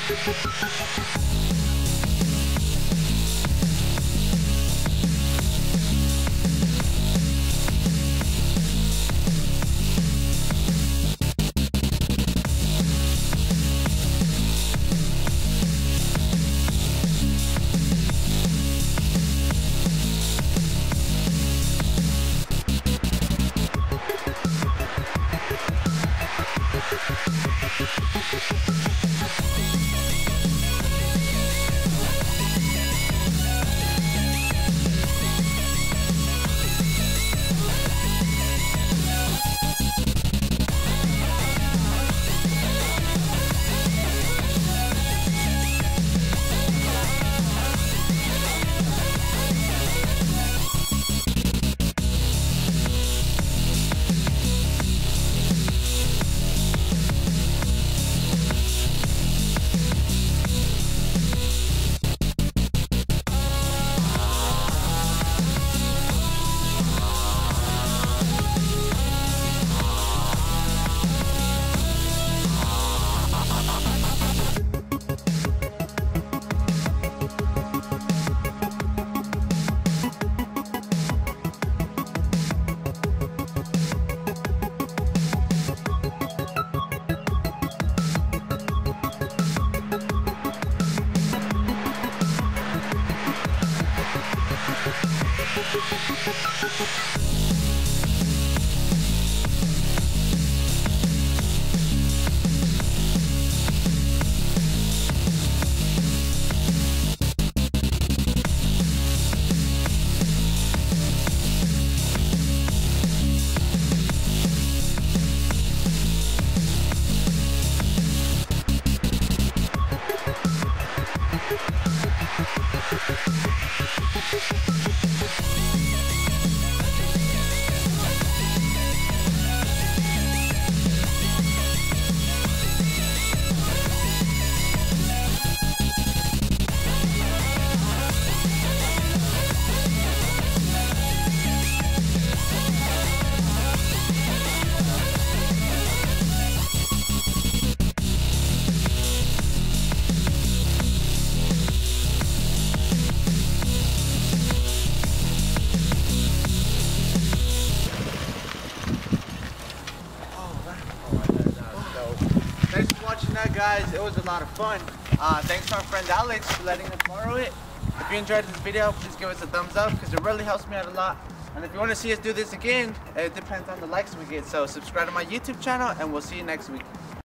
Guys, it was a lot of fun. Thanks to our friend Alex for letting us borrow it. If you enjoyed this video, please give us a thumbs up because it really helps me out a lot. And if you want to see us do this again, it depends on the likes we get. So subscribe to my YouTube channel and we'll see you next week.